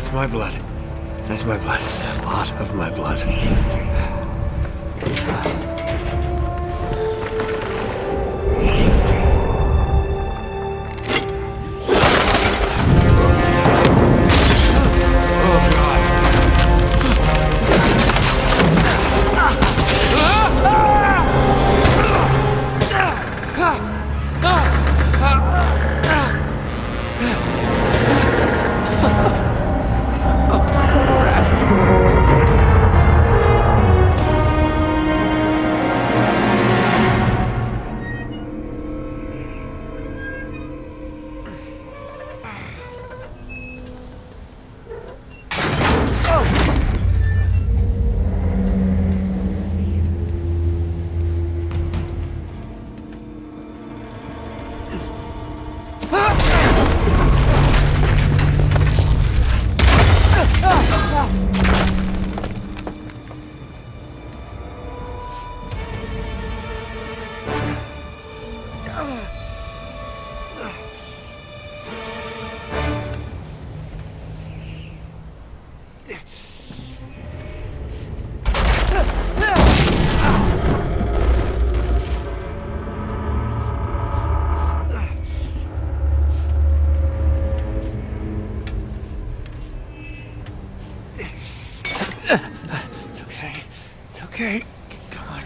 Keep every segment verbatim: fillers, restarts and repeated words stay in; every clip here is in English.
That's my blood. That's my blood. It's a lot of my blood. It's okay. It's okay. Come on.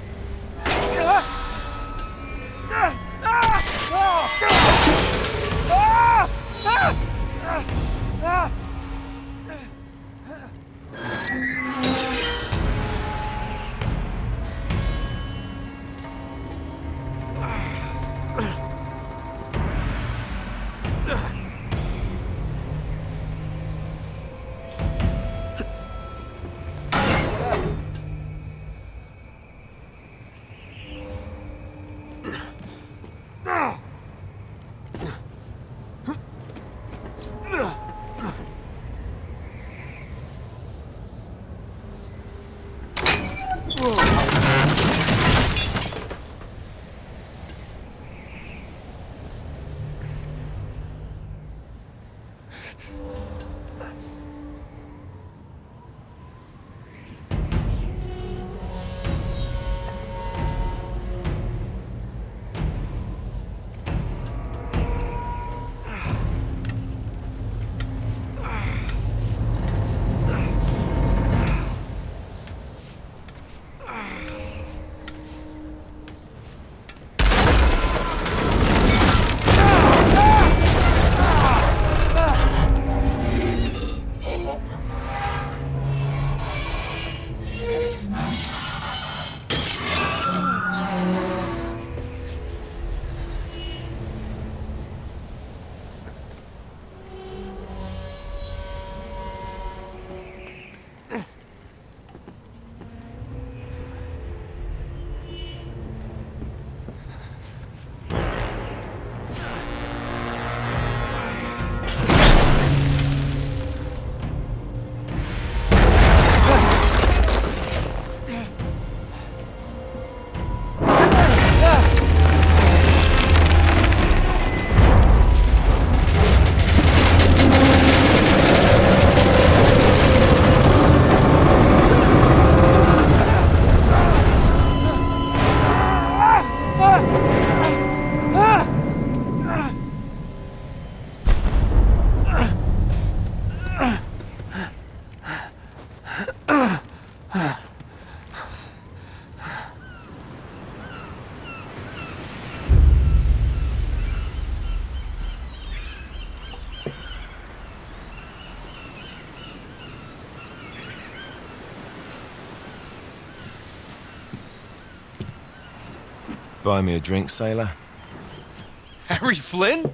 Buy me a drink, sailor. Harry Flynn?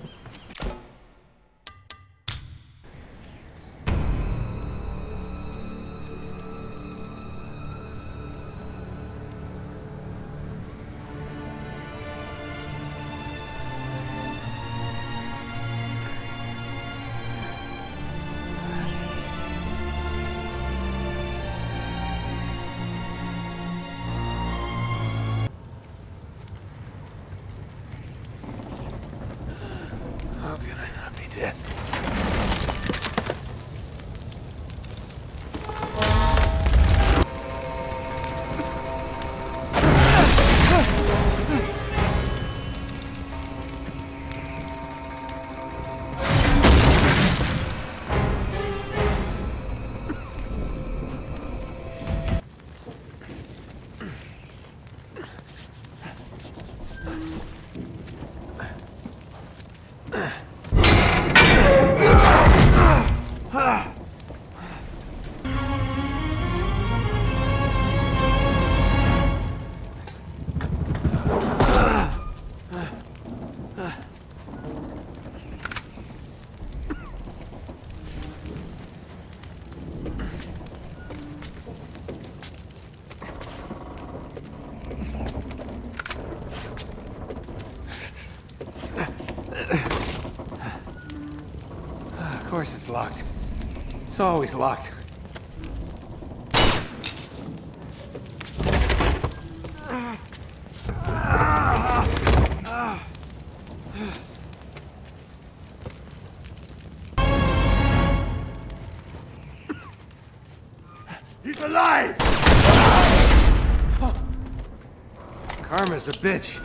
course it's locked. It's always locked. He's alive! Karma's a bitch.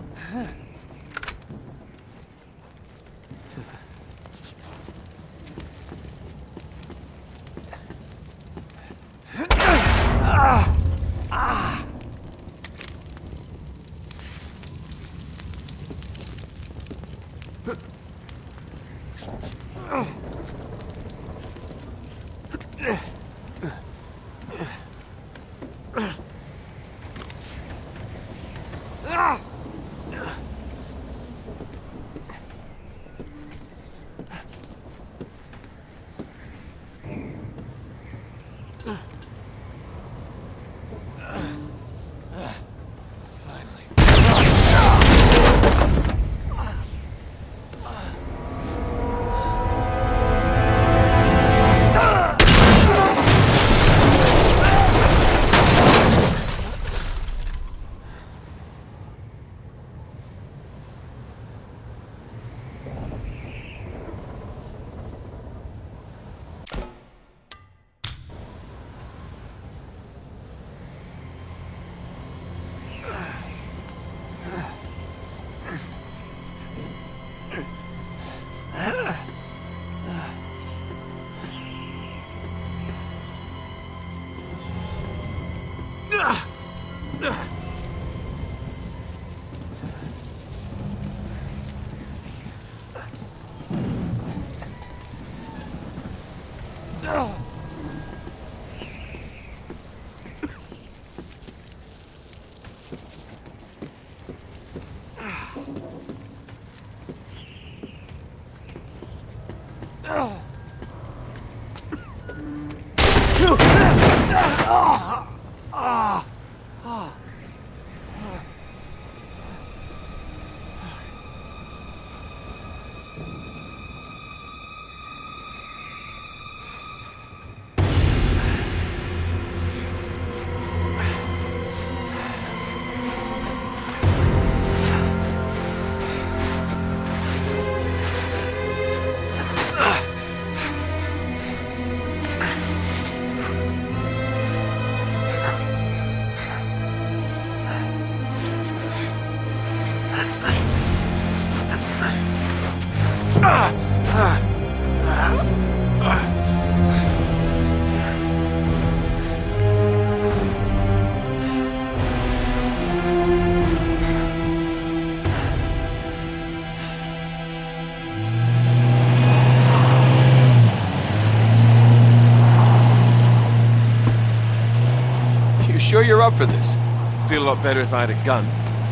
Sure you're up for this? Feel a lot better if I had a gun.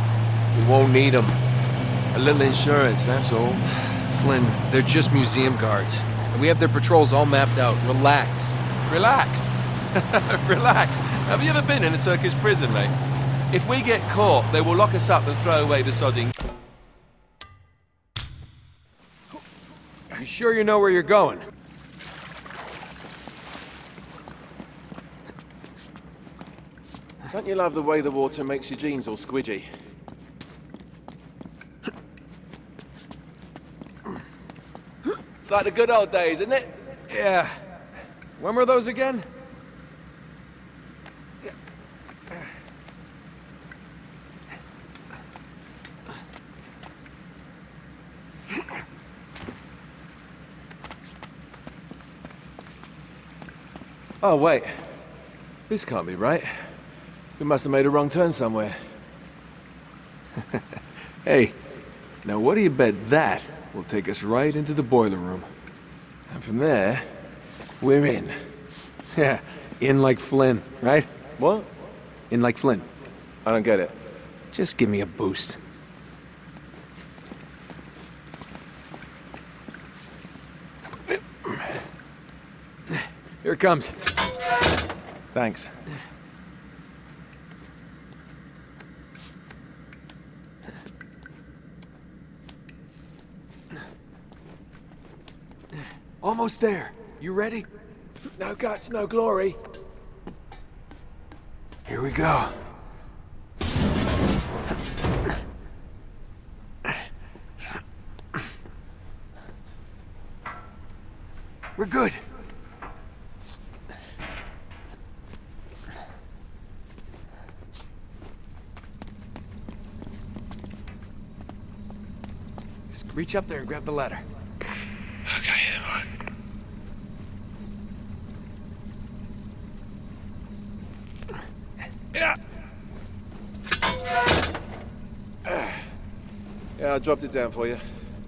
We won't need them. A little insurance, that's all. Flynn, they're just museum guards. And we have their patrols all mapped out. Relax. Relax. Relax. Have you ever been in a Turkish prison, mate? If we get caught, they will lock us up and throw away the sodding. You sure you know where you're going? Don't you love the way the water makes your jeans all squidgy? It's like the good old days, isn't it? Yeah. When were those again? Oh, wait. This can't be right. We must have made a wrong turn somewhere. Hey, now what do you bet that will take us right into the boiler room? And from there, we're in. Yeah, in like Flynn, right? What? In like Flynn. I don't get it. Just give me a boost. Here it comes. Thanks. Almost there. You ready? No guts, no glory. Here we go. We're good. Just reach up there and grab the ladder. Okay, all right. Yeah. Yeah, I dropped it down for you.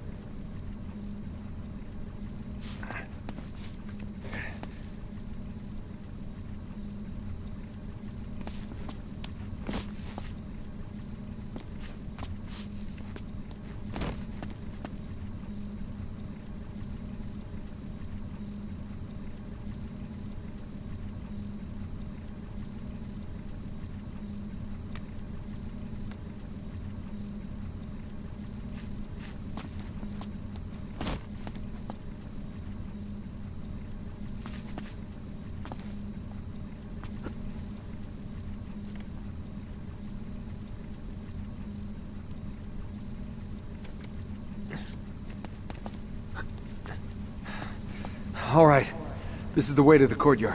All right. This is the way to the courtyard.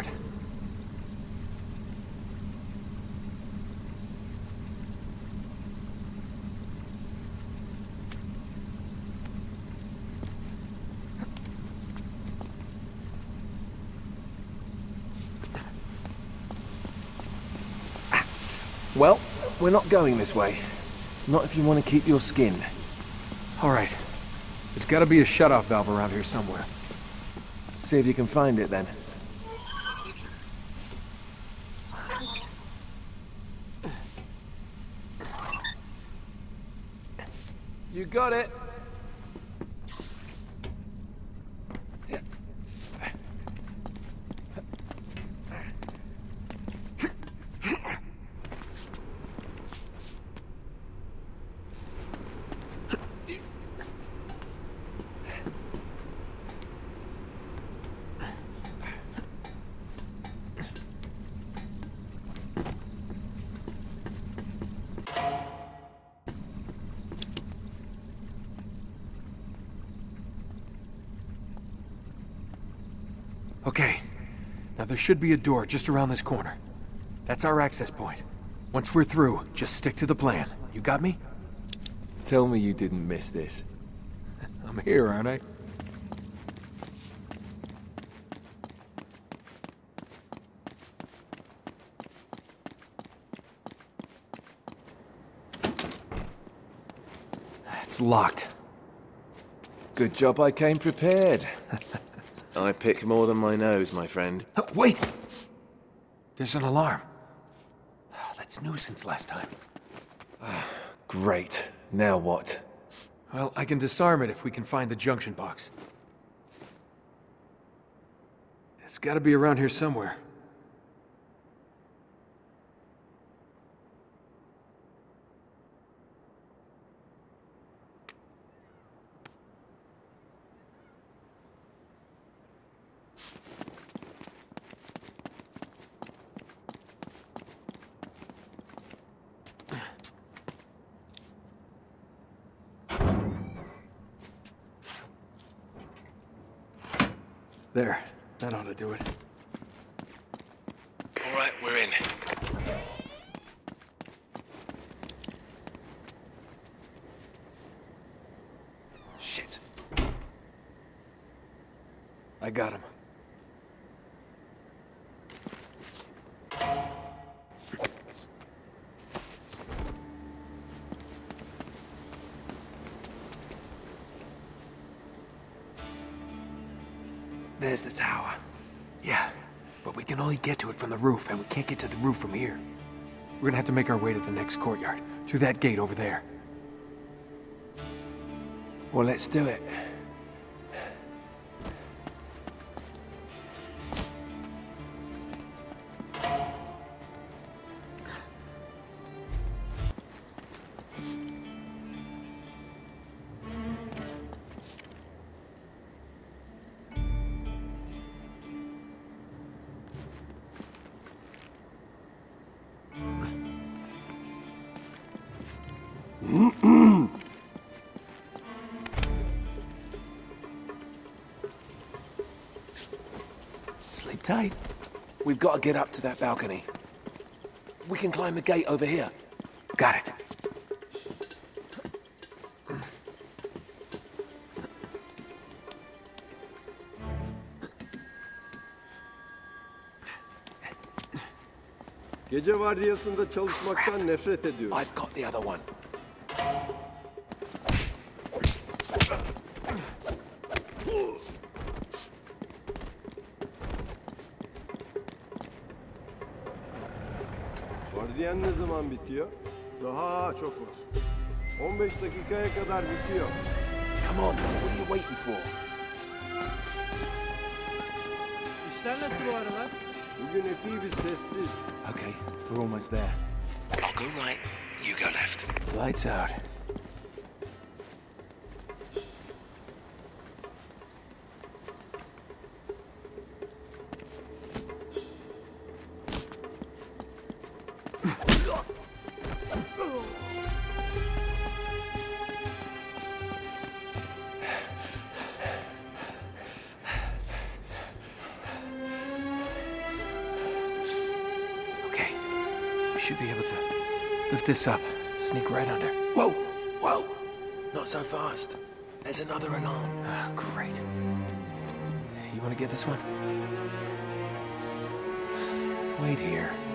Well, we're not going this way. Not if you want to keep your skin. All right. There's got to be a shut-off valve around here somewhere. See if you can find it then. You got it. Okay. Now there should be a door just around this corner. That's our access point. Once we're through, just stick to the plan. You got me? Tell me you didn't miss this. I'm here, aren't I? It's locked. Good job I came prepared. I pick more than my nose, my friend. Oh, wait! There's an alarm. Oh, that's new since last time. Great. Now what? Well, I can disarm it if we can find the junction box. It's gotta be around here somewhere. There. That ought to do it. All right, we're in. Shit. I got him. There's the tower. Yeah, but we can only get to it from the roof, and we can't get to the roof from here. We're gonna have to make our way to the next courtyard, through that gate over there. Well, let's do it. Sleep tight. We've got to get up to that balcony. We can climb the gate over here. Got it. Gece vardiyasında çalışmaktan nefret ediyorum. I've got the other one. Vardiyan ne zaman bitiyor? Daha çok var. on beş dakikaya kadar bitiyor. Come on, what are you waiting for? İşler nasıl bu aralar? Bugün epey bir sessiz. Okay, we're almost there. I'll go right, you go left. Lights out. Okay, we should be able to lift this up, sneak right under. Whoa, whoa, not so fast. There's another alarm. Ah, great. You want to get this one? Wait here.